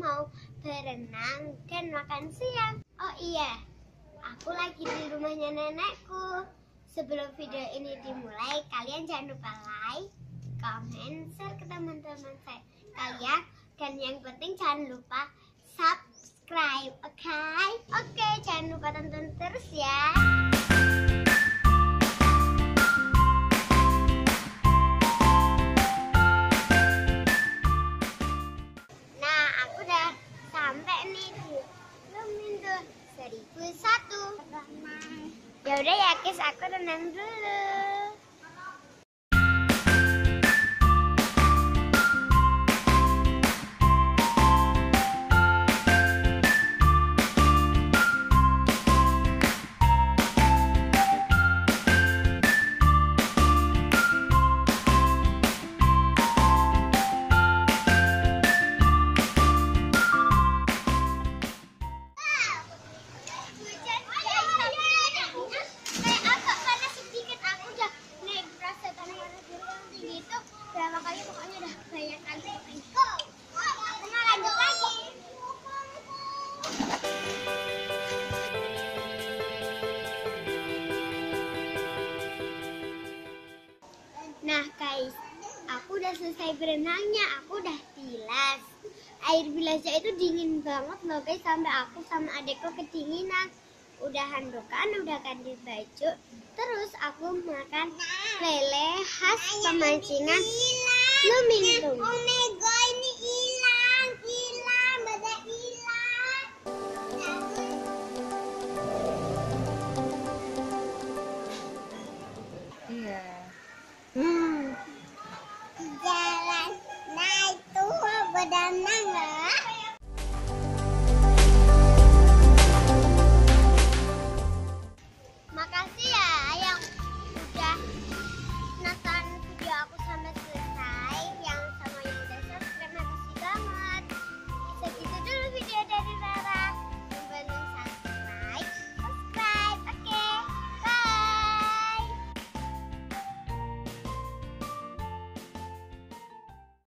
mau berenang dan makan siang. Oh iya, aku lagi di rumahnya nenekku. Sebelum video ini dimulai, kalian jangan lupa like, comment, share ke teman-teman kalian. Dan yang penting jangan lupa subscribe, oke? Oke, jangan lupa tonton terus ya. Nah, aku udah sampai nih di Lumintu 1001. Ya udah ya guys, aku renang dulu. Makanya pokoknya udah banyak kali. Nah, lanjut lagi. Nah guys, aku udah selesai berenangnya, aku udah bilas. Air bilasnya itu dingin banget loh guys, sampai aku sama adekku kedinginan. Udah handokan, udah ganti baju, terus aku makan lele khas pemancingan Lumintu. Omega ini hilang, beda hilang. Iya. Jalan, nah itu berenang lah.